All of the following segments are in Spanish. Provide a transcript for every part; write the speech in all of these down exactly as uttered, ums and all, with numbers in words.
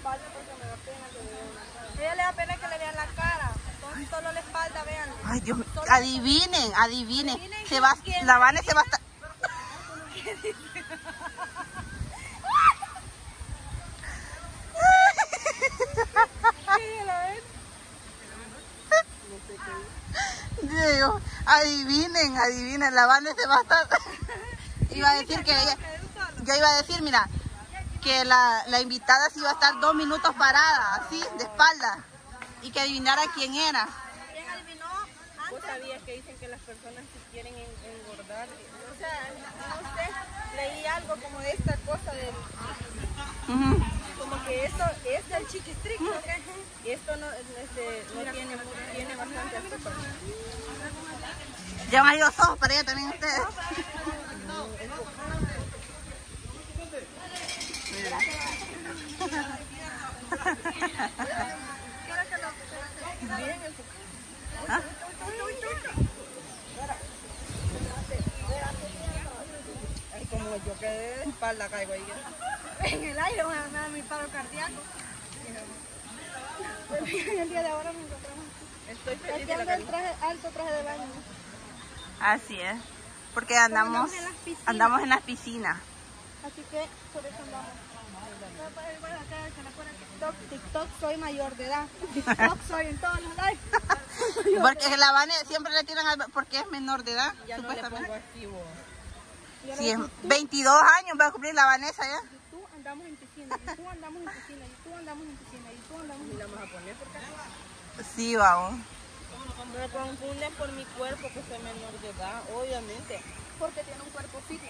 espalda porque me da pena que le vean la cara. A ella le da pena que le vean la cara. Entonces solo la espalda, vean. Ay, Dios mío. Adivinen, adivinen. Se va, la Vane se va a estar... Dios, adivinen, adivinen, la Vane se va a estar... Iba a decir que ella... Yo iba a decir, mira, que la, la invitada se iba a estar dos minutos parada, así, de espalda. Y que adivinara quién era. ¿Quién adivinó? ¿Vos sabías que dicen que las personas si quieren engordar? O sea, no sé, leí algo como de esta cosa del... Uh-huh. Como que esto es del chiquistric, ¿no? Y esto no, este, no tiene, tiene bastante azúcar. Ya me ha ido ojos para ella también ustedes. ¿Ah? Ay, como yo quedé de espalda caigo ahí. En el aire voy a dar mi paro cardíaco. El día de ahora me encontramos. Estoy feliz de la el traje, alto traje de baño. Así es, porque andamos, andamos en, andamos en las piscinas. Así que por eso andamos. Bueno, acá se me acuerda TikTok, TikTok soy mayor de edad. TikTok soy en todos los lives. Porque la Vane siempre le tiran al, porque es menor de edad, ya supuestamente. No le pongo activo. Sí, es veintidós años va a cumplir la Vanessa ya. Y tú andamos en piscina, y tú andamos en piscina, y tú andamos en piscina, y tú andamos en piscina. ¿Y la vamos a poner por qué? Sí, vamos. Me confunden por mi cuerpo que soy menor de edad, obviamente. Porque tiene un cuerpo fitness.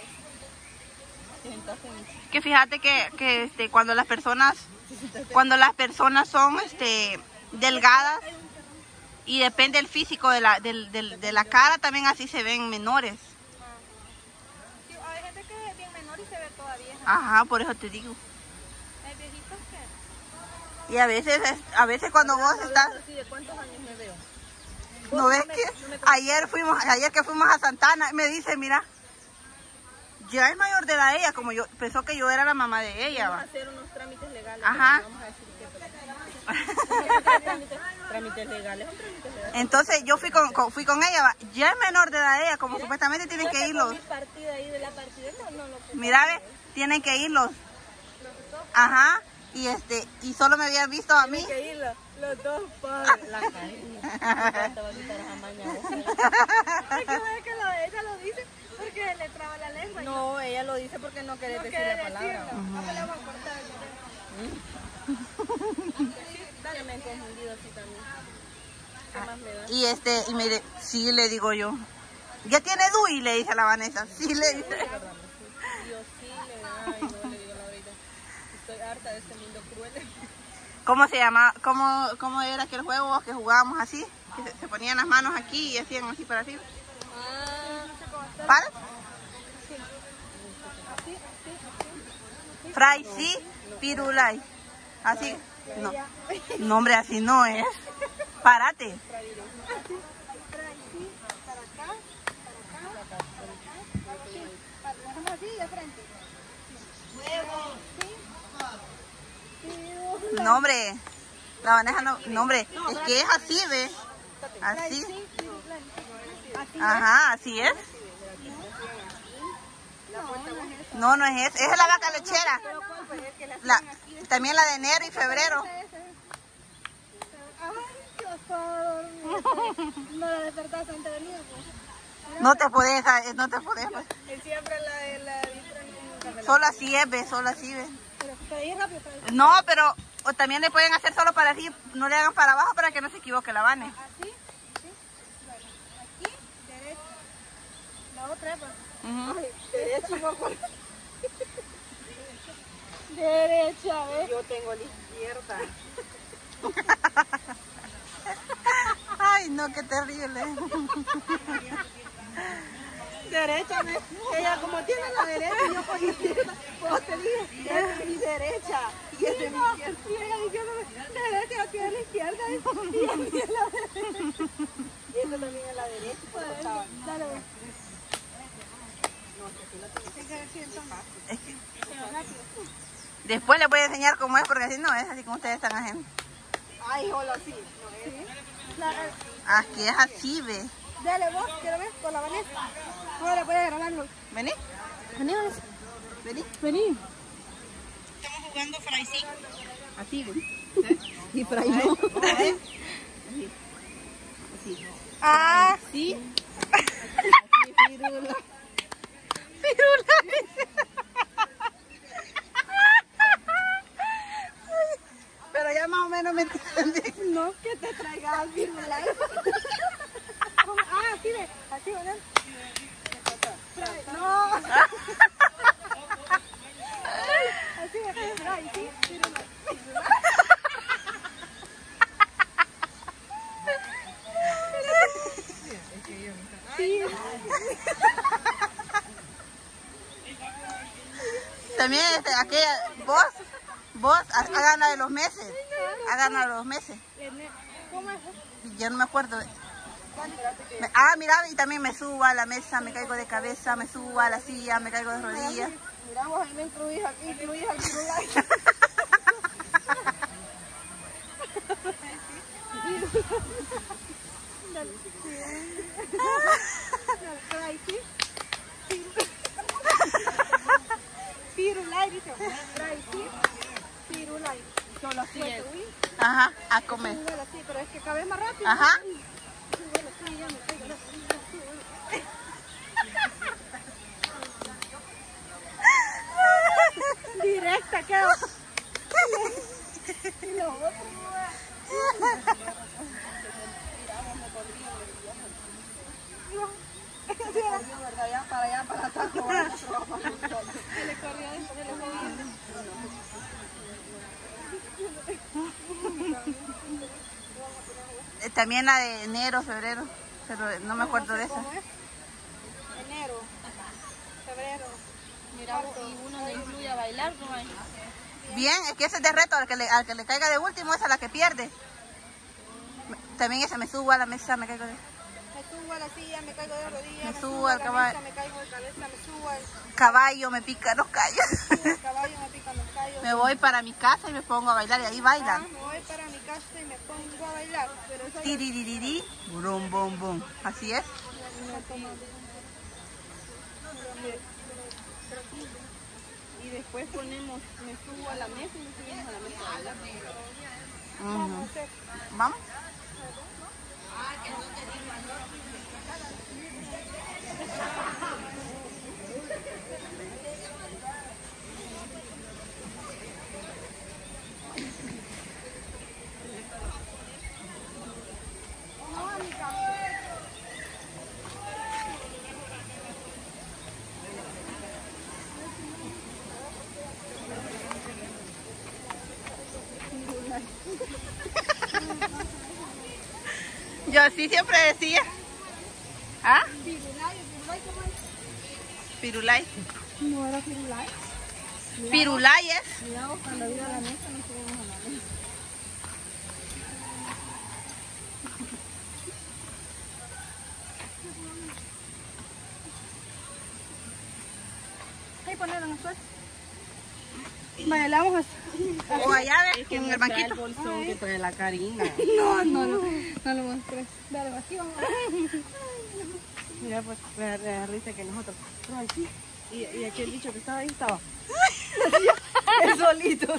Que fíjate que, que este, cuando las personas cuando las personas son este, delgadas y depende del físico de la, del, del, de la cara, también así se ven menores. Sí, hay gente que es bien menor y se ve todavía. Ajá, por eso te digo. Hay viejitos que... Y a veces, a veces cuando vos estás... ¿De cuántos años me veo? ¿No ves que ayer fuimos, ayer que fuimos a Santana, me dice, mira, ya es mayor de edad ella, como yo, pensó que yo era la mamá de ella. Vamos a hacer unos trámites legales. Ajá. Vamos a decir que trámites, trámites legales, trámites legales. Entonces yo fui con, con, fui con ella, va. Ya es menor de edad ella, como mira, supuestamente tienen que ir los... Partida ahí de la partida, no, no, no, mira, ve, tienen que ir los... Ajá. Y este, y solo me habían visto a mí. Tienen que ir los, los dos padres. La cariño. Te va a quitar esa maña. Es que ella lo dice porque le traba la lengua. No, ella lo dice porque no quiere no decir quiere la palabra. Uh-huh. No me la voy a cortar. Dale, me he confundido así también. ¿Qué más me da? Y este, y mire, sí le digo yo. ¿Ya tiene D U I? Le dice a la Vanessa. Sí le dice. Dios sí le da, y no le digo la verdad. Estoy harta de este mundo cruel. ¿Cómo se llama? ¿Cómo, cómo era aquel juego que jugábamos así? Que se, se ponían las manos aquí y hacían así para arriba. Ah, ¿Para? Sí. Así, así, así. Fray, sí, pirulay. Así. No. No, hombre, así no es. Párate. Así, para acá, para acá, para acá. Sí, hacemos así de frente. No, hombre. La Vanessa no, no, hombre, es que es así, ¿ve? Así. Ajá, así es. No, no es eso. Esa es la vaca lechera. La, también la de enero y febrero. No la despertaste antes de venir. No te puedes, no te puedes. Siempre la de la solo así es, ve, solo así, ve. Pero rápido. No, pero o también le pueden hacer solo para arriba, no le hagan para abajo para que no se equivoque la Vane. Así, sí. Bueno, aquí, derecha. La otra es, uh-huh. Ay, derecha, no, derecha, ¿ves? Yo tengo la izquierda. Ay, no, qué terrible. Derecha, ¿ves? Ella como tiene la derecha, yo por la izquierda. Pues te dije, esta es mi derecha. Y esta es mi izquierda. Y ella diciéndome, derecha, yo tiene la izquierda. Y a mí es la derecha. Y esto también es la derecha. Pues, dale, ve. No, que si no te... Es que... Después les voy a enseñar cómo es, porque así no es, así como ustedes están haciendo. Ay, hola, sí. ¿No es? Aquí es así, ve. Dale vos, quiero ver, con la Vanessa. Ahora voy a grabarlo. Vení. Vení, Vanessa. Vení. Vení. Estamos jugando Fry sí. Así, ¿eh? Y Fry no. Así. Ah, sí. Así, pirula. Pirula. Pero ya más o menos me entiendes. No, que te traiga al pirula. Ah, así de, así, ¿verdad? No. Así de, Fry, sí, pirula. Sí. También este, aquella, vos, vos, hagan la de los meses, hagan la de los meses. ¿Cómo es? Yo no me acuerdo. Me, ah, mira, y también me subo a la mesa, me caigo de cabeza, me subo a la silla, me caigo de rodillas. Mira, vos ahí me incluís, incluís al pirula. Pirulay, dice. Pirulay. Solo así es. Ajá, a comer. Sí, pero es que cabe más rápido. Ajá. Directa, quedó. Allá para allá, para atrás. También la de enero, febrero, pero no me acuerdo de esa. Enero, febrero. Mira, y uno le incluye a bailar, ¿no hay? Bien, es que ese es de reto, al que, le, al que le caiga de último, esa es la que pierde. También esa, me subo a la mesa, me caigo de... Me subo a la silla, me caigo de rodillas, Me me, subo subo al a la caballo. mesa, me caigo de cabeza, me subo al Caballo, me pica los callos. el caballo, me pican los callos. Me voy para mi casa y me pongo a bailar y ahí Ah, bailan. me voy para mi casa y me pongo a bailar. Pero eso Tiriririri, brum, bum, bum. Así es. Y después ponemos, me subo a la mesa y nos subimos a la mesa a bailar. Uh-huh. ¿Vamos? Yo así siempre decía. ¿Ah? Pirulay, pirulay, ¿cómo es? Pirulay. No era pirulay. Pirulay es. Mira, vos cuando iba a la mesa nos subimos a la mesa. Ahí ponerlo en el suelo. Vale, le vamos a... O allá ves, con el banquito. el bolsón que trae la Karina. No, no, no, no lo mostré. Dale, aquí vamos. Mira, pues, me da, me da risa que nosotros, pero ay, sí. Y, y aquel bicho que estaba ahí estaba. El solito.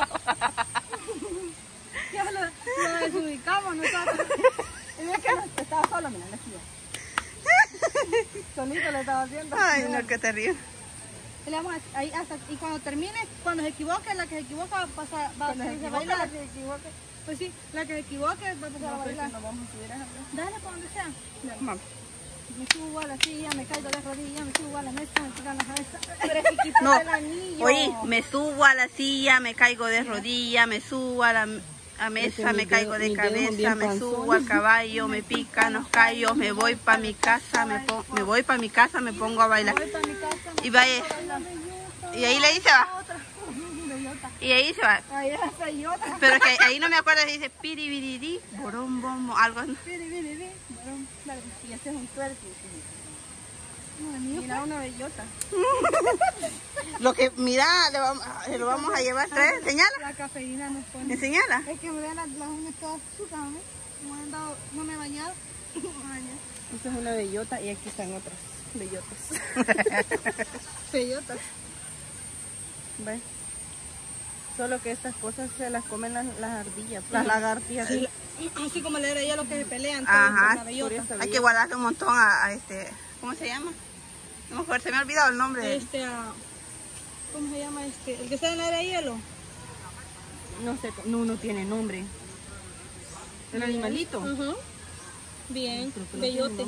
Ya lo, lo desubicamos nosotros. Y mira que no, estaba solo, mira, la silla. Solito le estaba haciendo. Ay, no, que te ríes. Y, le vamos a, ahí hasta, y cuando termine, cuando se equivoque, la que se equivoca pasa, va a Cuando se seguir a equivoca, bailar. la que se equivoque. Pues sí, la que se equivoque va a empezar a No, pues, bailar. nos vamos a subir a esa mesa. Dale para donde sea. Vamos. Me subo a la silla, me caigo de rodillas, me subo a la mesa, me pican la cabeza. Pero es que quítale No, el anillo. oye, me subo a la silla, me caigo de rodilla, me subo a la a mesa, me mis caigo dedos- de mis dedos cabeza, bien me panzones. subo al caballo, me pican los callos, me voy para mi casa, me, pon- me voy para mi casa, me pongo a bailar. Voy para mi casa. Y vaya, y ahí le dice va, Otra. Bellota. y ahí se va. Ahí está y otra. Pero es que ahí no me acuerdo si dice piribiriri, borón, bombo, algo. Viri, viri, viri. Bueno, dale, y ese es un tuerco. Mira una bellota. Lo que, mira, le vamos, se lo vamos a llevar, traer, enseñala. La cafeína nos pone. Enseñala. Es que me ven las, las uñas todas sucias, ¿no? No, he andado, no me he bañado. Esta es una bellota y aquí están otras bellotas. Bellotas. ¿Ves? Solo que estas cosas se las comen las, las ardillas, las lagartijas. Sí, así como le era ella lo que se pelean. Ajá. La bellota. Hay que guardarle un montón a, a este, ¿cómo se llama? No me acuerdo, se me ha olvidado el nombre. Este, a, ¿cómo se llama este? El que está en la era de hielo. No sé, no, no tiene nombre. El animalito. Uh-huh. Bien, bellote.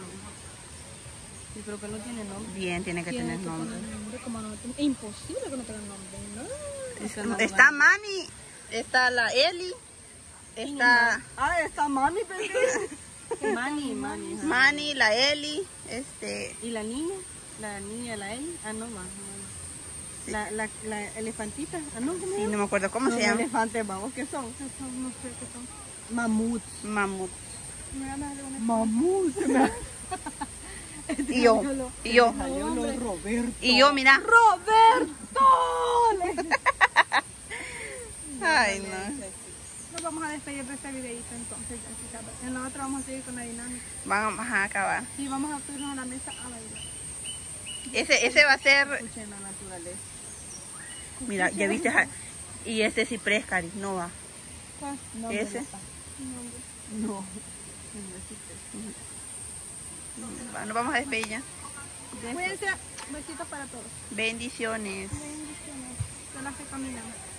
Yo creo que no tiene nombre. Bien, tiene que Tiene tener que nombre. poner nombre, como no tiene- es imposible que no tenga nombre, ¿no? Es- Está Manny, está la Eli, está Ah, está mami, pero Mani, Mani. ajá. Manny, la Eli, este, ¿Y la niña? La niña, la Eli. Ah, no, más. La, la, la elefantita. Ah, no, ¿cómo se sí, llama? no me acuerdo cómo Los se llama. elefantes, vamos, ¿qué son? No sé qué son. Mamuts. Mamut. Me van a darle una- Mamuts. Y yo, y yo, Salió lo Roberto. y yo, mira. ¡Roberto! Ay, no. Nos vamos a despedir de este videito entonces. ya, chicas. En la otra vamos a seguir con la dinámica. Vamos a acabar. Y vamos a subirnos a la mesa a bailar. Ese, ese va a ser, Escuchen la naturaleza. mira, ya viste, ja- y ese ciprés, Cari, no va. ¿Cuál? No, Ese. No. No. Bueno, vamos a despedir ya. Cuídense. Besitos para todos. Bendiciones. Bendiciones. Son las que caminan.